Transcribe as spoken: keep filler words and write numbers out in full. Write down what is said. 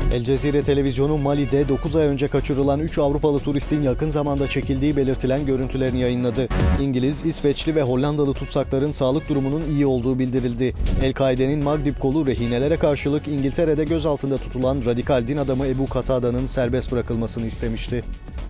El Cezire televizyonu Mali'de dokuz ay önce kaçırılan üç Avrupalı turistin yakın zamanda çekildiği belirtilen görüntülerini yayınladı. İngiliz, İsveçli ve Hollandalı tutsakların sağlık durumunun iyi olduğu bildirildi. El-Kaide'nin Maghrib kolu rehinelere karşılık İngiltere'de gözaltında tutulan radikal din adamı Ebu Katada'nın serbest bırakılmasını istemişti.